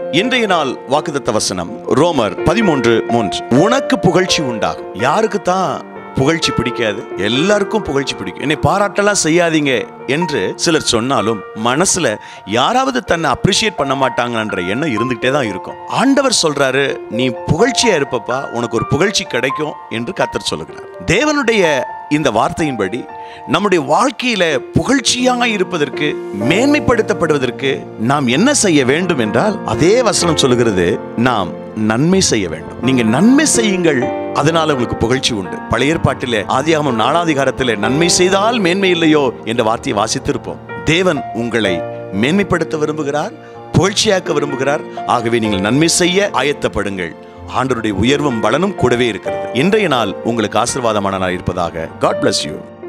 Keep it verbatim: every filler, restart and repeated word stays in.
இன்றைய நாள் வாக்குத்தத்த வசனம் ரோமர் பதிமூன்று மூன்று. உனக்கு புகழ்ச்சி உண்டாகும். யாருக்கு தான் புகழ்ச்சி பிடிக்காது? எல்லாருக்கும் புகழ்ச்சி பிடிக்கும். என்னை பாராட்டலாம் செய்யாதீங்க என்று சிலர் சொன்னாலும் மனசுல யாராவது தன்னை அப்ரிஷியேட் பண்ண மாட்டாங்கன்ற எண்ணம் இருந்துகிட்டே தான் இருக்கும். ஆண்டவர் சொல்றாரு, நீ புகழ்ச்சியா இருப்பப்பா, உனக்கு ஒரு புகழ்ச்சி கிடைக்கும் என்று கர்த்தர் சொல்லுகிறார். தேவனுடைய இந்த வார்த்தையின்படி நம்முடைய வாழ்க்கையில புகழ்ச்சியாக இருப்பதற்கு, மேன்மைப்படுத்தப்படுவதற்கு நாம் என்ன செய்ய வேண்டும் என்றால், அதே வசனம் சொல்லுகிறது, நாம் நன்மை செய்ய வேண்டும். நீங்க நன்மை செய்யுங்கள், அதனால உங்களுக்கு புகழ்ச்சி உண்டு. பழைய ஏற்பாட்டிலே ஆதியாகமம் நாலாம் அதிகாரத்திலே நன்மை செய்தால் மேன்மை இல்லையோ என்ற வார்த்தையை வாசித்திருப்போம். தேவன் உங்களை மேன்மைப்படுத்த விரும்புகிறார், புகழ்ச்சியாக்க விரும்புகிறார். ஆகவே நீங்கள் நன்மை செய்ய ஆயத்தப்படுங்கள். ஆண்டவருடைய உயர்வும் பலனும் கூடவே இருக்கிறது. இன்றைய நாள் உங்களுக்கு ஆசீர்வாதமான நாள் இருப்பதாக. God bless you.